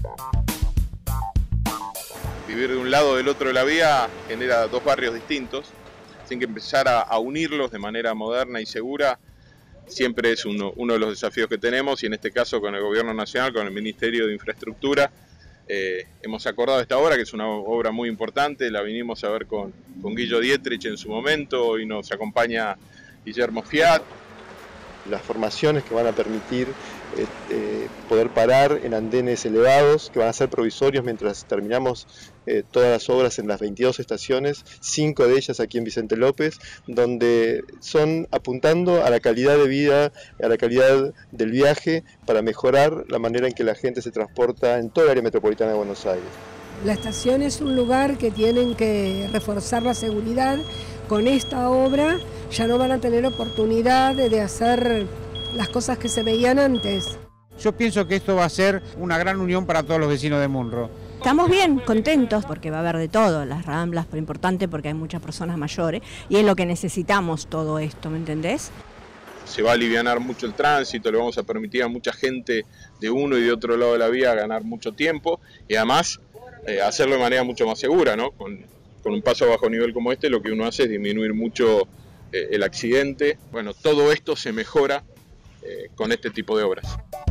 Vivir de un lado o del otro de la vía genera dos barrios distintos, así que empezar a unirlos de manera moderna y segura siempre es uno de los desafíos que tenemos, y en este caso con el Gobierno Nacional, con el Ministerio de Infraestructura, hemos acordado esta obra, que es una obra muy importante. La vinimos a ver con Guillo Dietrich en su momento, hoy nos acompaña Guillermo Fiat. Las formaciones que van a permitir poder parar en andenes elevados, que van a ser provisorios mientras terminamos todas las obras en las 22 estaciones, 5 de ellas aquí en Vicente López, donde son apuntando a la calidad de vida, a la calidad del viaje, para mejorar la manera en que la gente se transporta en toda el área metropolitana de Buenos Aires. La estación es un lugar que tienen que reforzar la seguridad. Con esta obra ya no van a tener oportunidad de hacer las cosas que se veían antes. Yo pienso que esto va a ser una gran unión para todos los vecinos de Munro. Estamos bien, contentos, porque va a haber de todo, las ramblas, pero importante porque hay muchas personas mayores y es lo que necesitamos todo esto, ¿me entendés? Se va a alivianar mucho el tránsito, le vamos a permitir a mucha gente de uno y de otro lado de la vía ganar mucho tiempo y además hacerlo de manera mucho más segura, ¿no? Con un paso a bajo nivel como este, lo que uno hace es disminuir mucho el accidente. Bueno, todo esto se mejora con este tipo de obras.